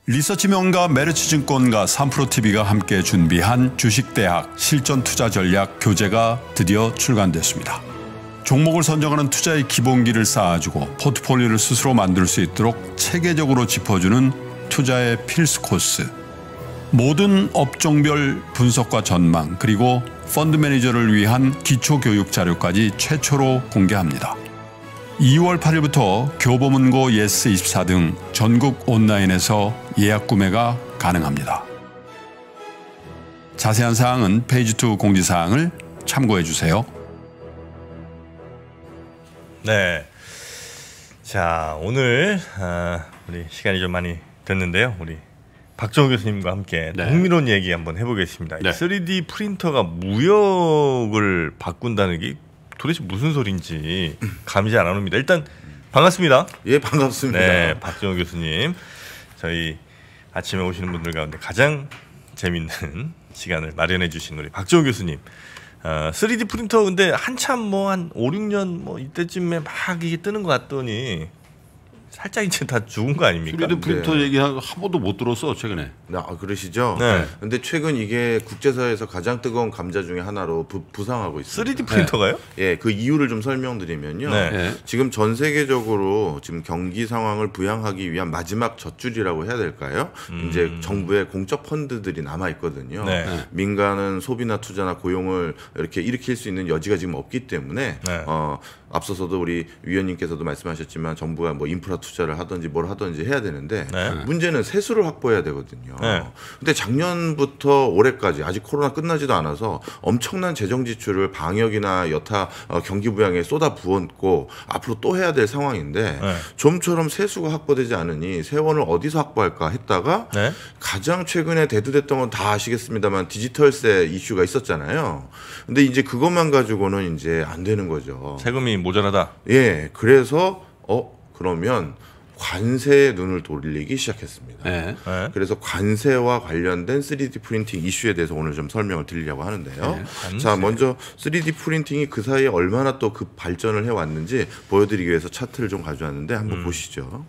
리서치 명가 메르츠증권과 3프로TV가 함께 준비한 주식대학 실전투자전략 교재가 드디어 출간됐습니다. 종목을 선정하는 투자의 기본기를 쌓아주고 포트폴리오를 스스로 만들 수 있도록 체계적으로 짚어주는 투자의 필수 코스. 모든 업종별 분석과 전망 그리고 펀드 매니저를 위한 기초교육 자료까지 최초로 공개합니다. 2월 8일부터 교보문고 예스24 등 전국 온라인에서 예약 구매가 가능합니다. 자세한 사항은 페이지 2 공지사항을 참고해 주세요. 네, 자 오늘 우리 시간이 좀 많이 됐는데요. 우리 박정우 교수님과 함께 흥미로운 얘기 한번 해보겠습니다. 3D 프린터가 무역을 바꾼다는 게 도대체 무슨 소린지 감이 잘 안 옵니다. 일단 반갑습니다. 예, 반갑습니다. 네, 박정우 교수님. 저희 아침에 오시는 분들 가운데 가장 재밌는 시간을 마련해 주신 우리 박정우 교수님. 3D 프린터 근데 한참 뭐 한 5, 6년 뭐 이때쯤에 막 이게 뜨는 것 같더니 살짝 이제 다 죽은 거 아닙니까? 3D 프린터 얘기 한 번도 못 들었어 최근에. 그러시죠? 네. 근데 최근 이게 국제사회에서 가장 뜨거운 감자 중에 하나로 부상하고 있습니다. 3D 프린터가요? 예, 그 이유를 좀 설명드리면요. 네. 지금 전 세계적으로 지금 경기 상황을 부양하기 위한 마지막 젖줄이라고 해야 될까요? 이제 정부의 공적 펀드들이 남아 있거든요. 네. 민간은 소비나 투자나 고용을 이렇게 일으킬 수 있는 여지가 지금 없기 때문에 앞서서도 우리 위원님께서도 말씀하셨지만 정부가 뭐 인프라 투자를 하든지 뭘 하든지 해야 되는데 문제는 세수를 확보해야 되거든요. 근데 작년부터 올해까지 아직 코로나 끝나지도 않아서 엄청난 재정 지출을 방역이나 여타 경기 부양에 쏟아 부었고 앞으로 또 해야 될 상황인데 좀처럼 세수가 확보되지 않으니 세원을 어디서 확보할까 했다가 가장 최근에 대두됐던 건 다 아시겠습니다만 디지털세 이슈가 있었잖아요. 근데 이제 그것만 가지고는 이제 안 되는 거죠. 세금이 모자라다. 예, 그래서 그러면 관세에 눈을 돌리기 시작했습니다. 그래서 관세와 관련된 3D 프린팅 이슈에 대해서 오늘 좀 설명을 드리려고 하는데요. 자, 먼저 3D 프린팅이 그 사이에 얼마나 또 급 발전을 해왔는지 보여드리기 위해서 차트를 좀 가져왔는데 한번 보시죠.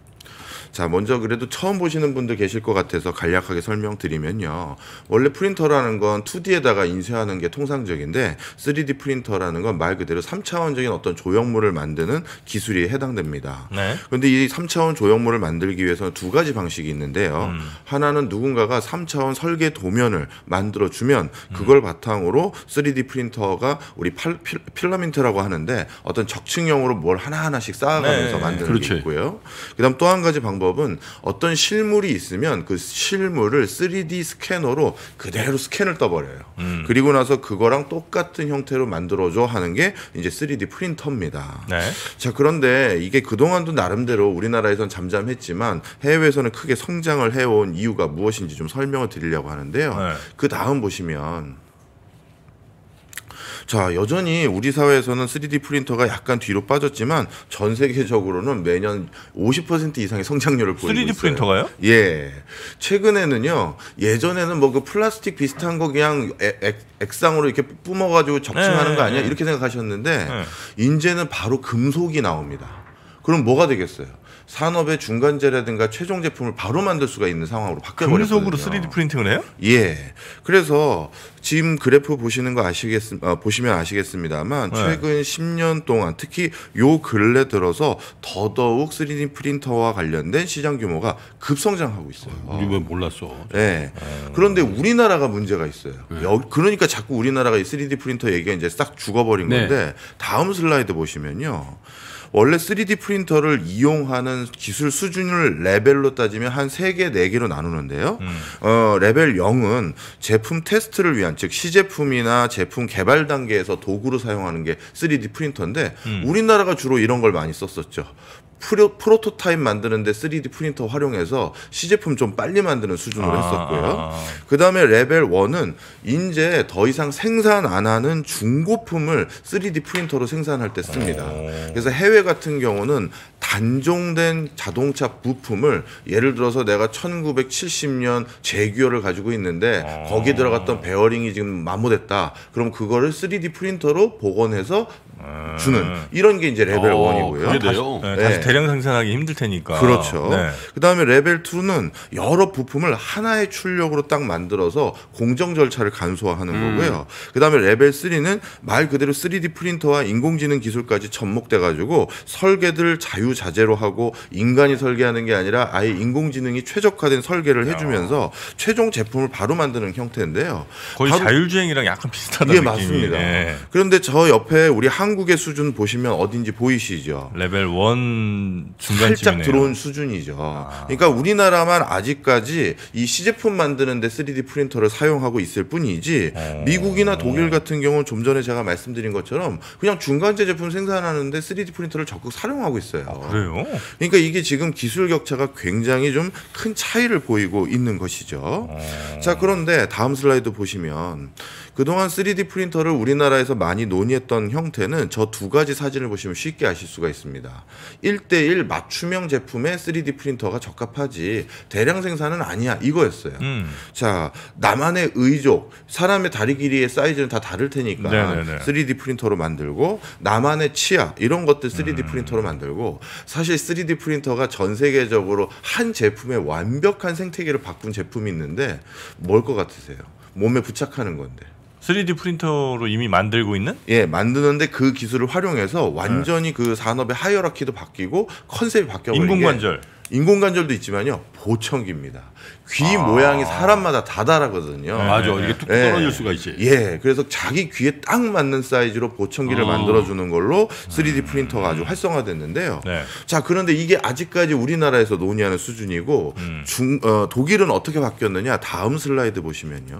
자, 먼저 그래도 처음 보시는 분들 계실 것 같아서 간략하게 설명드리면요. 원래 프린터라는 건 2D에다가 인쇄하는 게 통상적인데 3D 프린터라는 건 말 그대로 3차원적인 어떤 조형물을 만드는 기술에 해당됩니다. 그런데 이 3차원 조형물을 만들기 위해서는 두 가지 방식이 있는데요. 하나는 누군가가 3차원 설계 도면을 만들어주면 그걸 바탕으로 3D 프린터가 우리 필라멘트라고 하는데 어떤 적층형으로 뭘 하나하나씩 쌓아가면서 만드는 게 있고요. 그 다음 또 한 가지 방법은 어떤 실물이 있으면 그 실물을 3D 스캐너로 그대로 스캔을 떠버려요. 그리고 나서 그거랑 똑같은 형태로 만들어줘 하는 게 이제 3D 프린터입니다. 자, 그런데 이게 그동안도 나름대로 우리나라에선 잠잠했지만 해외에서는 크게 성장을 해온 이유가 무엇인지 좀 설명을 드리려고 하는데요. 그 다음 보시면 자, 여전히 우리 사회에서는 3D 프린터가 약간 뒤로 빠졌지만 전 세계적으로는 매년 50% 이상의 성장률을 보이고 3D 있어요. 프린터가요? 예. 최근에는요. 예전에는 뭐 그 플라스틱 비슷한 거 그냥 액상으로 이렇게 뿜어가지고 적층하는 거 아니야? 이렇게 생각하셨는데 이제는 바로 금속이 나옵니다. 그럼 뭐가 되겠어요? 산업의 중간재라든가 최종 제품을 바로 만들 수가 있는 상황으로 바뀌어버렸거든요. 금속으로 3D 프린팅을 해요? 예. 그래서 지금 그래프 보시는 거 보시면 아시겠습니다만 최근 10년 동안 특히 요 근래 들어서 더더욱 3D 프린터와 관련된 시장 규모가 급성장하고 있어요. 우리 왜 몰랐어? 네. 그런데 우리나라가 문제가 있어요. 그러니까 자꾸 우리나라가 이 3D 프린터 얘기가 이제 싹 죽어버린 건데 다음 슬라이드 보시면요. 원래 3D 프린터를 이용하는 기술 수준을 레벨로 따지면 한 3개, 4개로 나누는데요. 레벨 0은 제품 테스트를 위한, 즉 시제품이나 제품 개발 단계에서 도구로 사용하는 게 3D 프린터인데 우리나라가 주로 이런 걸 많이 썼었죠. 프로토타입 만드는데 3D 프린터 활용해서 시제품 좀 빨리 만드는 수준으로 했었고요. 그 다음에 레벨 1은 이제 더 이상 생산 안 하는 중고품을 3D 프린터로 생산할 때 씁니다. 그래서 해외 같은 경우는 단종된 자동차 부품을 예를 들어서 내가 1970년 제규어를 가지고 있는데 거기에 들어갔던 베어링이 지금 마모됐다. 그럼 그거를 3D 프린터로 복원해서 주는 이런 게 이제 레벨 1이고요. 다시 대량 생산하기 힘들 테니까. 그렇죠. 그다음에 레벨 2는 여러 부품을 하나의 출력으로 딱 만들어서 공정 절차를 간소화하는 거고요. 그다음에 레벨 3는 말 그대로 3D 프린터와 인공지능 기술까지 접목돼 가지고 설계들 자유자재로 하고 인간이 설계하는 게 아니라 아예 인공지능이 최적화된 설계를 해주면서 최종 제품을 바로 만드는 형태인데요. 거의 자율주행이랑 약간 비슷하다. 예, 맞습니다. 그런데 저 옆에 우리 한국의 수준 보시면 어딘지 보이시죠? 레벨 1 중간쯤이네요. 살짝 들어온 수준이죠. 그러니까 우리나라만 아직까지 이 시제품 만드는데 3D 프린터를 사용하고 있을 뿐이지 미국이나 독일 같은 경우는 좀 전에 제가 말씀드린 것처럼 그냥 중간재 제품 생산하는데 3D 프린터를 적극 활용하고 있어요. 그래요? 그러니까 이게 지금 기술 격차가 굉장히 좀 큰 차이를 보이고 있는 것이죠. 자, 그런데 다음 슬라이드 보시면 그동안 3D 프린터를 우리나라에서 많이 논의했던 형태는 저 두 가지 사진을 보시면 쉽게 아실 수가 있습니다. 1:1 맞춤형 제품에 3D 프린터가 적합하지 대량 생산은 아니야 이거였어요. 자, 나만의 의족, 사람의 다리 길이의 사이즈는 다 다를 테니까 3D 프린터로 만들고 나만의 치아 이런 것들 3D 프린터로 만들고 사실 3D 프린터가 전 세계적으로 한 제품의 완벽한 생태계를 바꾼 제품이 있는데 뭘 것 같으세요? 몸에 부착하는 건데. 3D 프린터로 이미 만들고 있는? 예, 만드는데 그 기술을 활용해서 완전히 그 산업의 하이어라키도 바뀌고 컨셉이 바뀌어버린 인공관절. 인공관절도 있지만요. 보청기입니다. 귀 모양이 사람마다 다 다르거든요. 맞아. 이게 뚝 떨어질 수가 있지. 예, 그래서 자기 귀에 딱 맞는 사이즈로 보청기를 만들어주는 걸로 3D 프린터가 아주 활성화됐는데요. 자, 그런데 이게 아직까지 우리나라에서 논의하는 수준이고 독일은 어떻게 바뀌었느냐? 다음 슬라이드 보시면요.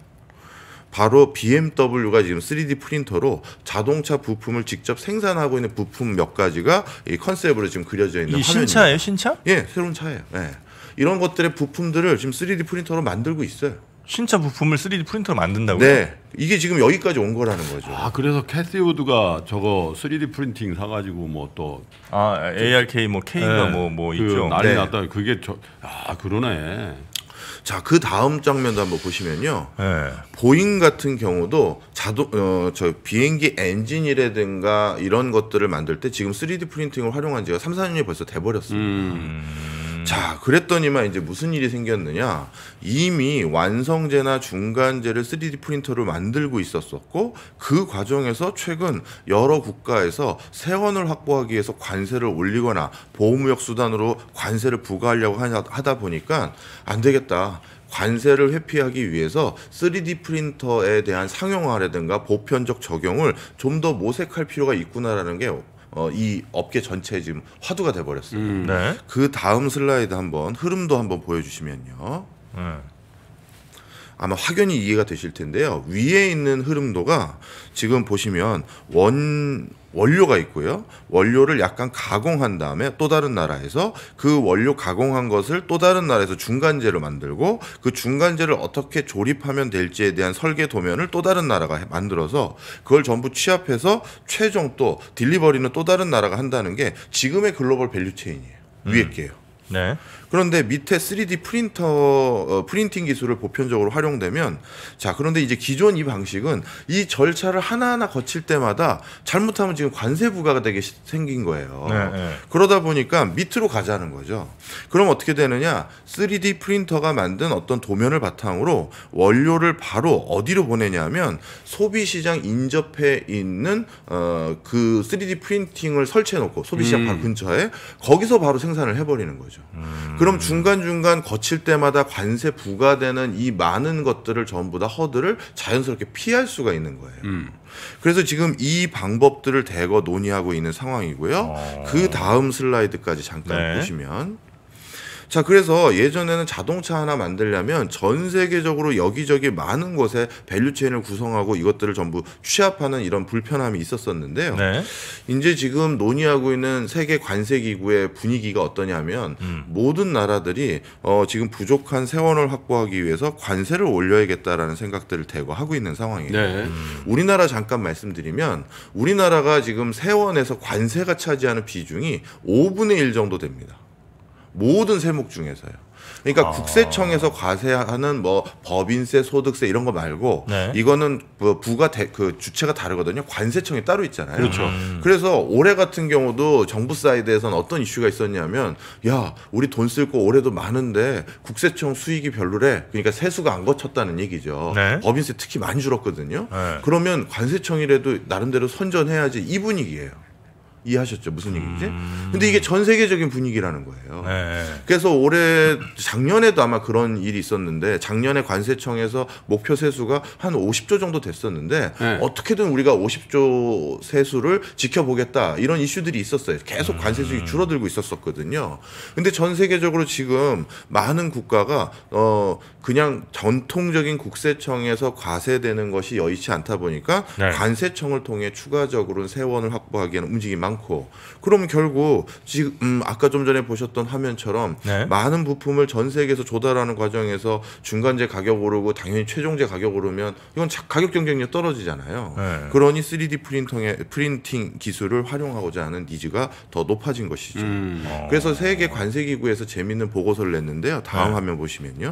바로 BMW가 지금 3D 프린터로 자동차 부품을 직접 생산하고 있는 부품 몇 가지가 이 컨셉으로 지금 그려져 있는 화면입니다. 신차예요, 신차? 예, 새로운 차예요. 예. 이런 것들의 부품들을 지금 3D 프린터로 만들고 있어요. 신차 부품을 3D 프린터로 만든다고요? 네, 이게 지금 여기까지 온 거라는 거죠. 아, 그래서 캐시우드가 저거 3D 프린팅 사가지고 뭐 또 ARK 뭐 K가 뭐 있죠. 난리 났다. 그게 그러네. 자, 그 다음 장면도 한번 보시면요. 보잉 같은 경우도 저 비행기 엔진이라든가 이런 것들을 만들 때 지금 3D 프린팅을 활용한 지가 3, 4년이 벌써 돼버렸습니다. 자, 그랬더니만 이제 무슨 일이 생겼느냐. 이미 완성재나 중간재를 3D 프린터로 만들고 있었었고 그 과정에서 최근 여러 국가에서 세원을 확보하기 위해서 관세를 올리거나 보호무역 수단으로 관세를 부과하려고 하다 보니까 안 되겠다. 관세를 회피하기 위해서 3D 프린터에 대한 상용화라든가 보편적 적용을 좀 더 모색할 필요가 있구나라는 게 이 업계 전체에 지금 화두가 돼버렸어요. 그 다음 슬라이드 한번 흐름도 한번 보여주시면요. 아마 확연히 이해가 되실 텐데요. 위에 있는 흐름도가 지금 보시면 원료가 있고요. 원료를 약간 가공한 다음에 또 다른 나라에서 그 원료 가공한 것을 또 다른 나라에서 중간재로 만들고 그 중간재를 어떻게 조립하면 될지에 대한 설계 도면을 또 다른 나라가 만들어서 그걸 전부 취합해서 최종 또 딜리버리는 또 다른 나라가 한다는 게 지금의 글로벌 밸류체인이에요. 위에 게요. 그런데 밑에 3D 프린팅 기술을 보편적으로 활용되면 자, 그런데 이제 기존 이 방식은 이 절차를 하나하나 거칠 때마다 잘못하면 지금 관세 부과가 되게 생긴 거예요. 그러다 보니까 밑으로 가자는 거죠. 그럼 어떻게 되느냐? 3D 프린터가 만든 어떤 도면을 바탕으로 원료를 바로 어디로 보내냐면 소비시장 인접해 있는 그 3D 프린팅을 설치해 놓고 소비시장 바로 근처에 거기서 바로 생산을 해버리는 거죠. 그럼 중간중간 거칠 때마다 관세 부과되는 이 많은 것들을 전부 다 허들을 자연스럽게 피할 수가 있는 거예요. 그래서 지금 이 방법들을 대거 논의하고 있는 상황이고요. 그 다음 슬라이드까지 잠깐 보시면 자, 그래서 예전에는 자동차 하나 만들려면 전 세계적으로 여기저기 많은 곳에 밸류체인을 구성하고 이것들을 전부 취합하는 이런 불편함이 있었었는데요. 이제 지금 논의하고 있는 세계 관세기구의 분위기가 어떠냐면 모든 나라들이 지금 부족한 세원을 확보하기 위해서 관세를 올려야겠다라는 생각들을 대거 하고 있는 상황이에요. 우리나라 잠깐 말씀드리면 우리나라가 지금 세원에서 관세가 차지하는 비중이 5분의 1 정도 됩니다. 모든 세목 중에서요. 그러니까 국세청에서 과세하는 뭐 법인세, 소득세 이런 거 말고 네. 이거는 부가 그 주체가 다르거든요. 관세청이 따로 있잖아요. 그렇죠. 그래서 올해 같은 경우도 정부 사이드에서는 어떤 이슈가 있었냐면 야, 우리 돈 쓸 거 올해도 많은데 국세청 수익이 별로래. 그러니까 세수가 안 거쳤다는 얘기죠. 네. 법인세 특히 많이 줄었거든요. 네. 그러면 관세청이라도 나름대로 선전해야지 이 분위기예요. 이해하셨죠? 무슨 얘기인지? 근데 이게 전 세계적인 분위기라는 거예요. 네. 그래서 작년에도 아마 그런 일이 있었는데 작년에 관세청에서 목표 세수가 한 50조 정도 됐었는데 네. 어떻게든 우리가 50조 세수를 지켜보겠다 이런 이슈들이 있었어요. 계속 관세 수익이 줄어들고 있었거든요. 근데 전 세계적으로 지금 많은 국가가 그냥 전통적인 국세청에서 과세되는 것이 여의치 않다 보니까 네. 관세청을 통해 추가적으로 세원을 확보하기에는 움직임이 많고 그러면 결국 지금 아까 좀 전에 보셨던 화면처럼 네. 많은 부품을 전 세계에서 조달하는 과정에서 중간재 가격 오르고 당연히 최종재 가격 오르면 이건 가격 경쟁력이 떨어지잖아요. 네. 그러니 3D 프린팅 기술을 활용하고자 하는 니즈가 더 높아진 것이죠. 그래서 세계 관세기구에서 재미있는 보고서를 냈는데요. 다음 화면 보시면요.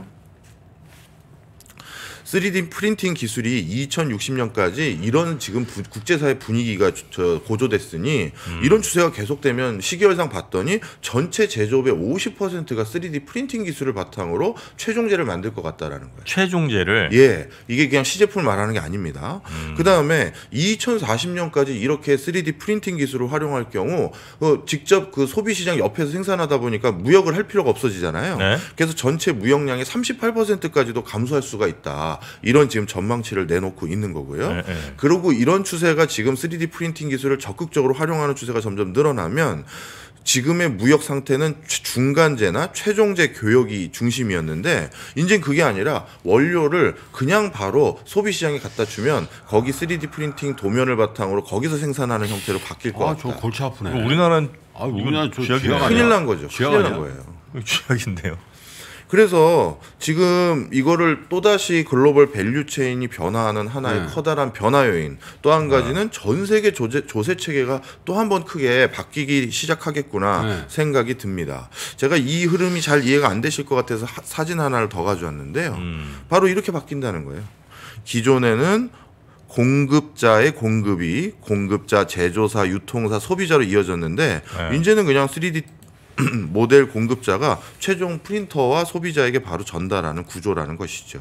3D 프린팅 기술이 2060년까지 이런 지금 국제사회 분위기가 고조됐으니 이런 추세가 계속되면 시계열상 봤더니 전체 제조업의 50%가 3D 프린팅 기술을 바탕으로 최종재를 만들 것 같다라는 거예요. 최종재를? 예, 이게 그냥 시제품을 말하는 게 아닙니다. 그 다음에 2040년까지 이렇게 3D 프린팅 기술을 활용할 경우 직접 그 소비시장 옆에서 생산하다 보니까 무역을 할 필요가 없어지잖아요. 네? 그래서 전체 무역량의 38%까지도 감소할 수가 있다. 이런 지금 전망치를 내놓고 있는 거고요. 그리고 이런 추세가 지금 3D 프린팅 기술을 적극적으로 활용하는 추세가 점점 늘어나면 지금의 무역 상태는 중간재나 최종재 교역이 중심이었는데 이제 그게 아니라 원료를 그냥 바로 소비시장에 갖다 주면 거기 3D 프린팅 도면을 바탕으로 거기서 생산하는 형태로 바뀔 것 같다. 저 골치 아프네. 우리나라는 우리나라 큰일 난 거죠. 큰일 난 거예요. 쥐약인데요. 그래서 지금 이거를 또다시 글로벌 밸류체인이 변화하는 하나의 커다란 변화 요인 또 한 가지는 전 세계 조세 체계가 또 한 번 크게 바뀌기 시작하겠구나 생각이 듭니다. 제가 이 흐름이 잘 이해가 안 되실 것 같아서 사진 하나를 더 가져왔는데요. 바로 이렇게 바뀐다는 거예요. 기존에는 공급자의 공급이 공급자, 제조사, 유통사, 소비자로 이어졌는데 이제는 그냥 3D 모델 공급자가 최종 프린터와 소비자에게 바로 전달하는 구조라는 것이죠.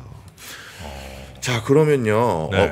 자, 그러면요. 네.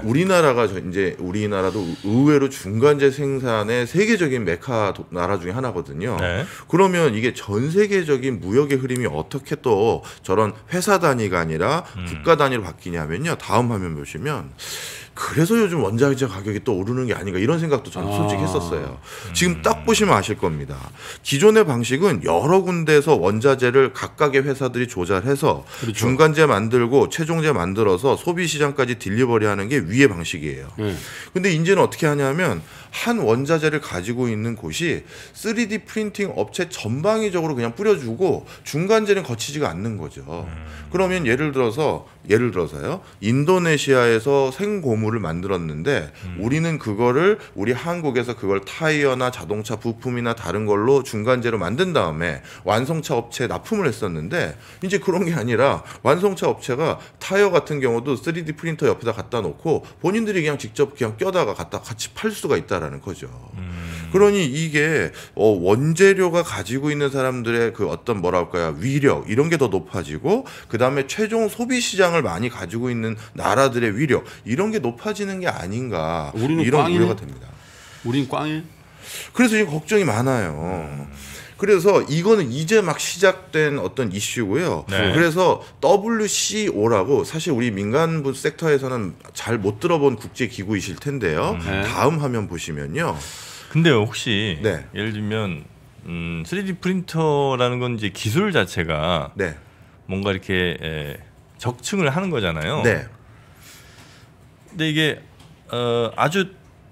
우리나라도 의외로 중간재 생산의 세계적인 메카 나라 중에 하나거든요. 네. 그러면 이게 전 세계적인 무역의 흐름이 어떻게 또 저런 회사 단위가 아니라 국가 단위로 바뀌냐면요. 다음 화면 보시면 그래서 요즘 원자재 가격이 또 오르는 게 아닌가 이런 생각도 저는 솔직히 했었어요. 지금 딱 보시면 아실 겁니다. 기존의 방식은 여러 군데에서 원자재를 각각의 회사들이 조달해서 그렇죠. 중간재 만들고 최종재 만들어서 소비시장까지 딜리버리하는 게 위의 방식이에요. 근데 이제는 어떻게 하냐면 한 원자재를 가지고 있는 곳이 3D 프린팅 업체 전방위적으로 그냥 뿌려주고 중간재는 거치지가 않는 거죠. 그러면 예를 들어서요. 인도네시아에서 생고무를 만들었는데 우리는 그거를 우리 한국에서 그걸 타이어나 자동차 부품이나 다른 걸로 중간재로 만든 다음에 완성차 업체에 납품을 했었는데 이제 그런 게 아니라 완성차 업체가 타이어 같은 경우도 3D 프린터 옆에다 갖다 놓고 본인들이 그냥 직접 그냥 껴다가 갖다 같이 팔 수가 있다라는 거죠. 그러니 이게 원재료가 가지고 있는 사람들의 그 어떤 뭐랄까요 위력 이런 게 더 높아지고 그 다음에 최종 소비 시장을 많이 가지고 있는 나라들의 위력 이런 게 높아지는 게 아닌가 이런 우려가 됩니다. 우린 꽝이에요? 그래서 지금 걱정이 많아요. 그래서 이거는 이제 막 시작된 어떤 이슈고요. 네. 그래서 WCO라고 사실 우리 민간부 섹터에서는 잘 못 들어본 국제 기구이실 텐데요. 다음 화면 보시면요. 근데요 혹시 예를 들면 3D 프린터라는 건 이제 기술 자체가 뭔가 이렇게 적층을 하는 거잖아요. 네. 근데 이게 아주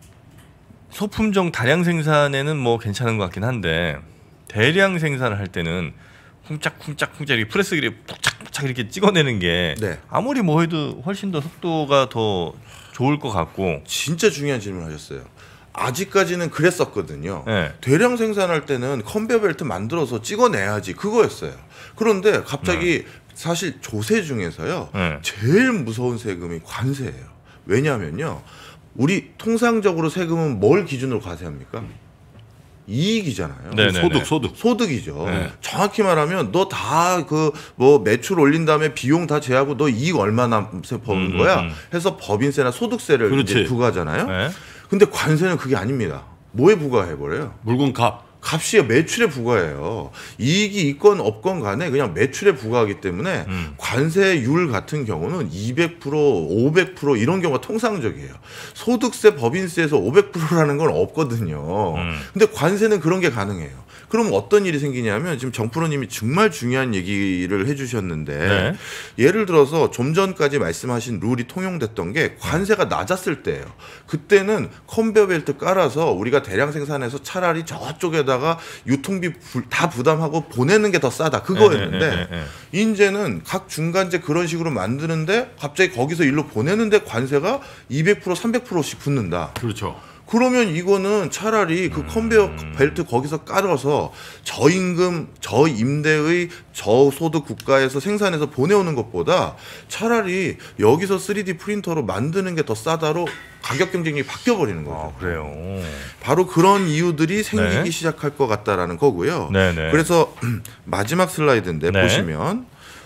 소품종 다량 생산에는 뭐 괜찮은 것 같긴 한데 대량 생산을 할 때는 쿵짝쿵짝 이렇게 프레스기를 푹착푹착 이렇게 찍어내는 게 아무리 뭐 해도 훨씬 더 속도가 더 좋을 것 같고. 진짜 중요한 질문 하셨어요. 아직까지는 그랬었거든요. 네. 대량 생산할 때는 컨베이어 벨트 만들어서 찍어내야지 그거였어요. 그런데 갑자기 사실 조세 중에서요. 제일 무서운 세금이 관세예요. 왜냐하면요. 우리 통상적으로 세금은 뭘 기준으로 과세합니까? 이익이잖아요. 소득이죠. 네. 정확히 말하면 너 다 그 뭐 매출 올린 다음에 비용 다 제하고 너 이익 얼마나 버는 거야? 해서 법인세나 소득세를 이제 부과하잖아요. 네. 근데 관세는 그게 아닙니다. 뭐에 부과해버려요? 물건 값이요. 매출에 부과해요. 이익이 있건 없건 간에 그냥 매출에 부과하기 때문에 관세율 같은 경우는 200%, 500% 이런 경우가 통상적이에요. 소득세, 법인세에서 500%라는 건 없거든요. 근데 관세는 그런 게 가능해요. 그럼 어떤 일이 생기냐면 지금 정프로님이 정말 중요한 얘기를 해주셨는데 네. 예를 들어서 좀 전까지 말씀하신 룰이 통용됐던 게 관세가 낮았을 때예요. 그때는 컨베이어 벨트 깔아서 우리가 대량 생산해서 차라리 저쪽에다가 유통비 다 부담하고 보내는 게 더 싸다 그거였는데 이제는 각 중간재 그런 식으로 만드는데 갑자기 거기서 일로 보내는데 관세가 200% 300%씩 붙는다. 그렇죠. 그러면 이거는 차라리 그 컨베이어 벨트 거기서 깔아서 저임금, 저임대의 저소득 국가에서 생산해서 보내오는 것보다 차라리 여기서 3D 프린터로 만드는 게 더 싸다로 가격 경쟁력이 바뀌어버리는 거죠. 아, 그래요. 바로 그런 이유들이 생기기 네. 시작할 것 같다라는 거고요. 네네. 그래서 마지막 슬라이드인데 네. 보시면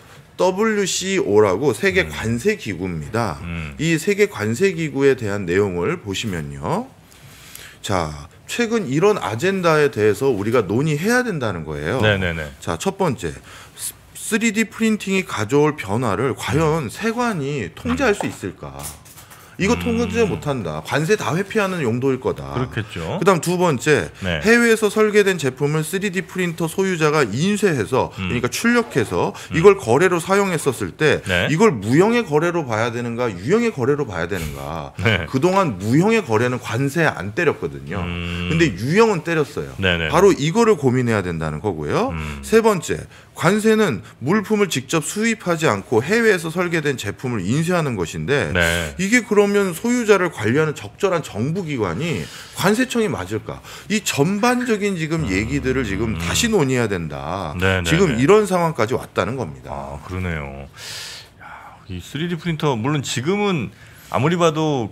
WCO라고 세계 관세 기구입니다. 이 세계 관세 기구에 대한 내용을 보시면요. 자, 최근 이런 아젠다에 대해서 우리가 논의해야 된다는 거예요. 네네네. 자, 첫 번째, 3D 프린팅이 가져올 변화를 과연 세관이 통제할 수 있을까? 이거 통제 못한다. 관세 다 회피하는 용도일 거다. 그렇겠죠. 그다음 두 번째, 네. 해외에서 설계된 제품을 3D 프린터 소유자가 인쇄해서 그러니까 출력해서 이걸 거래로 사용했었을 때 네. 이걸 무형의 거래로 봐야 되는가 유형의 거래로 봐야 되는가. 네. 그동안 무형의 거래는 관세 안 때렸거든요. 근데 유형은 때렸어요. 네네. 바로 이거를 고민해야 된다는 거고요. 세 번째, 관세는 물품을 직접 수입하지 않고 해외에서 설계된 제품을 인쇄하는 것인데 네. 이게 그러면 소유자를 관리하는 적절한 정부기관이 관세청이 맞을까? 이 전반적인 지금 얘기들을 지금 다시 논의해야 된다. 네네네. 지금 이런 상황까지 왔다는 겁니다. 아, 그러네요. 야, 이 3D 프린터 물론 지금은 아무리 봐도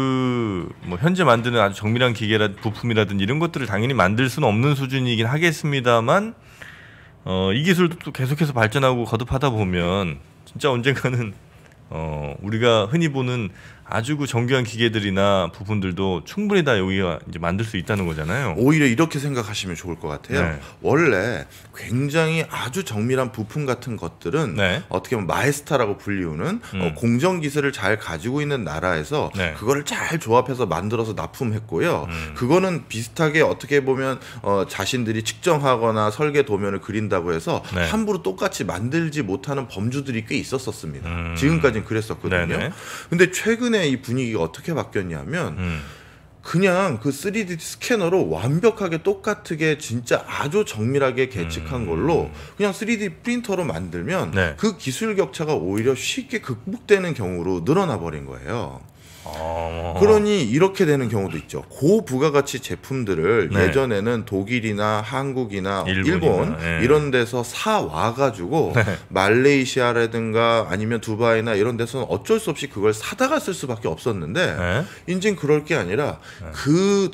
뭐 현재 만드는 아주 정밀한 부품이라든지 이런 것들을 당연히 만들 수는 없는 수준이긴 하겠습니다만 이 기술도 또 계속해서 발전하고 거듭하다 보면 진짜 언젠가는 우리가 흔히 보는 아주 그 정교한 기계들이나 부품들도 충분히 다 여기가 이제 만들 수 있다는 거잖아요. 오히려 이렇게 생각하시면 좋을 것 같아요. 네. 원래 굉장히 아주 정밀한 부품 같은 것들은 네. 어떻게 보면 마에스타라고 불리우는 공정 기술을 잘 가지고 있는 나라에서 네. 그거를 잘 조합해서 만들어서 납품했고요. 그거는 비슷하게 어떻게 보면 자신들이 측정하거나 설계 도면을 그린다고 해서 네. 함부로 똑같이 만들지 못하는 범주들이 꽤 있었습니다. 지금까지는 그랬었거든요. 네네. 근데 최근에 이 분위기가 어떻게 바뀌었냐면 그냥 그 3D 스캐너로 완벽하게 똑같게 진짜 아주 정밀하게 계측한 걸로 그냥 3D 프린터로 만들면 네. 그 기술 격차가 오히려 쉽게 극복되는 경우로 늘어나 버린 거예요. 그러니 이렇게 되는 경우도 있죠. 고부가가치 제품들을 네. 예전에는 독일이나 한국이나 일본 네. 이런 데서 사와가지고 네. 말레이시아라든가 아니면 두바이나 이런 데서는 어쩔 수 없이 그걸 사다가 쓸 수밖에 없었는데 네. 인진 그럴 게 아니라 네. 그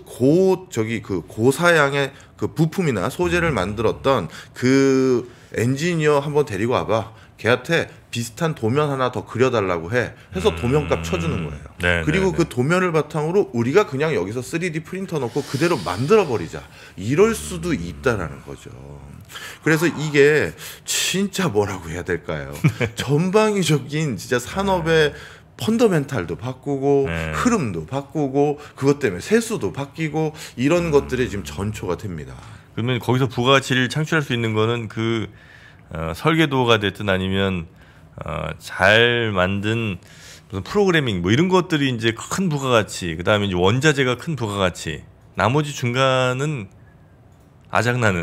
고사양의 그 부품이나 소재를 만들었던 그 엔지니어 한번 데리고 와봐. 걔한테 비슷한 도면 하나 더 그려달라고 해서 도면값 쳐주는 거예요. 네, 그리고 네, 그 도면을 바탕으로 우리가 그냥 여기서 3D 프린터 넣고 그대로 만들어버리자. 이럴 수도 있다라는 거죠. 그래서 이게 진짜 뭐라고 해야 될까요? 전방위적인 진짜 산업의 펀더멘탈도 바꾸고 흐름도 바꾸고 그것 때문에 세수도 바뀌고 이런 것들이 지금 전초가 됩니다. 그러면 거기서 부가가치를 창출할 수 있는 거는 그 설계도가 됐든 아니면 잘 만든 무슨 프로그래밍 뭐 이런 것들이 이제 큰 부가가치, 그다음에 이제 원자재가 큰 부가가치, 나머지 중간은 아작나는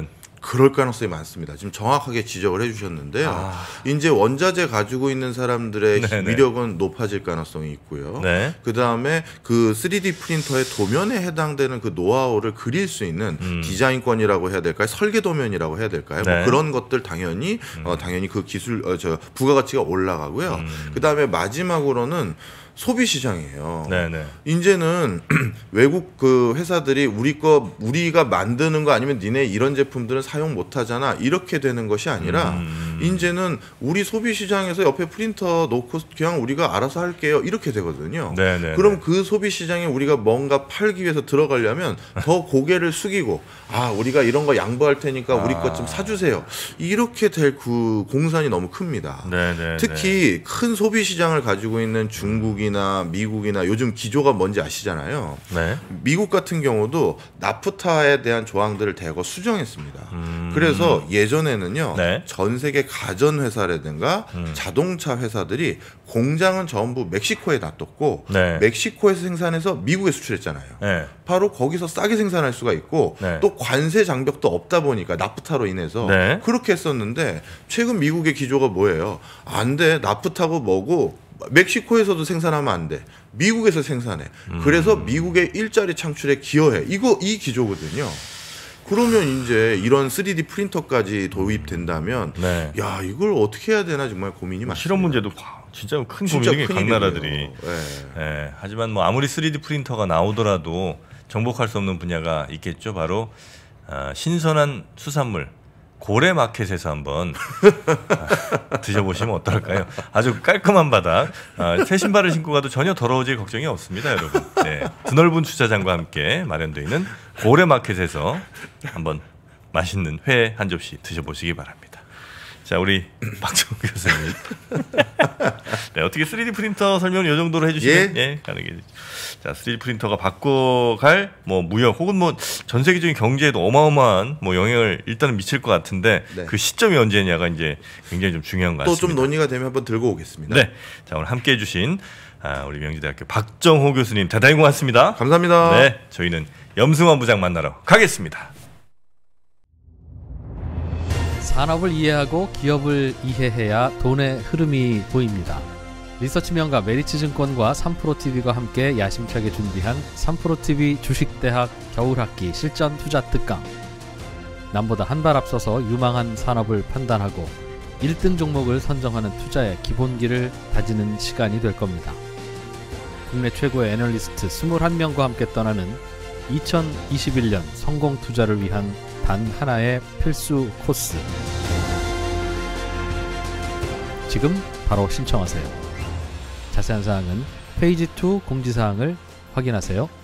그럴 가능성이 많습니다. 지금 정확하게 지적을 해주셨는데요. 이제 원자재 가지고 있는 사람들의 위력은 높아질 가능성이 있고요. 네. 그 다음에 그 3D 프린터의 도면에 해당되는 그 노하우를 그릴 수 있는 디자인권이라고 해야 될까요? 설계 도면이라고 해야 될까요? 네. 뭐 그런 것들 당연히 그 기술 부가가치가 올라가고요. 그 다음에 마지막으로는 소비 시장이에요. 네네. 이제는 외국 그 회사들이 우리가 만드는 거 아니면 니네 이런 제품들은 사용 못 하잖아. 이렇게 되는 것이 아니라 이제는 우리 소비 시장에서 옆에 프린터 놓고 그냥 우리가 알아서 할게요. 이렇게 되거든요. 네네. 그럼 그 소비 시장에 우리가 뭔가 팔기 위해서 들어가려면 더 고개를 숙이고 우리가 이런 거 양보할 테니까 우리 것 좀 사주세요. 이렇게 될 그 공산이 너무 큽니다. 네네. 특히 큰 소비 시장을 가지고 있는 중국이나 미국이나 요즘 기조가 뭔지 아시잖아요. 네. 미국 같은 경우도 나프타에 대한 조항들을 대거 수정했습니다. 그래서 예전에는요. 네. 전 세계 가전 회사라든가 자동차 회사들이 공장은 전부 멕시코에 놔뒀고 네. 멕시코에서 생산해서 미국에 수출했잖아요. 네. 바로 거기서 싸게 생산할 수가 있고 네. 또 관세 장벽도 없다 보니까 나프타로 인해서 네. 그렇게 했었는데 최근 미국의 기조가 뭐예요? 안 돼. 나프타고 뭐고 멕시코에서도 생산하면 안 돼. 미국에서 생산해. 그래서 미국의 일자리 창출에 기여해. 이 기조거든요. 그러면 이제 이런 3D 프린터까지 도입된다면 네. 야 이걸 어떻게 해야 되나 정말 고민이 많습니다. 실험 문제도 진짜 큰 고민이에요. 각 나라들이. 네. 네. 하지만 뭐 아무리 3D 프린터가 나오더라도 정복할 수 없는 분야가 있겠죠. 바로 신선한 수산물 고래 마켓에서 한번 드셔보시면 어떨까요? 아주 깔끔한 바닥, 새 신발을 신고 가도 전혀 더러워질 걱정이 없습니다, 여러분. 네. 드넓은 주차장과 함께 마련되어 있는 고래 마켓에서 한번 맛있는 회 한 접시 드셔보시기 바랍니다. 자, 우리 박정우 교수님. 네, 어떻게 3D 프린터 설명을 이 정도로 해주시면 가능해지죠. 자, 3D 프린터가 바꿔갈 뭐 무역 혹은 뭐 전 세계적인 경제에도 어마어마한 뭐 영향을 일단은 미칠 것 같은데 그 시점이 언제냐가 이제 굉장히 좀 중요한 것 같습니다. 또 좀 논의가 되면 한번 들고 오겠습니다. 네, 자 오늘 함께해 주신 우리 명지대학교 박정호 교수님 대단히 고맙습니다. 감사합니다. 네, 저희는 염승환 부장 만나러 가겠습니다. 산업을 이해하고 기업을 이해해야 돈의 흐름이 보입니다. 리서치 명가 메리츠증권과 3프로TV가 함께 야심차게 준비한 3프로TV 주식대학 겨울학기 실전 투자 특강. 남보다 한 발 앞서서 유망한 산업을 판단하고 1등 종목을 선정하는 투자의 기본기를 다지는 시간이 될 겁니다. 국내 최고의 애널리스트 21명과 함께 떠나는 2021년 성공 투자를 위한 단 하나의 필수 코스. 지금 바로 신청하세요. 자세한 사항은 페이지 2 공지사항을 확인하세요.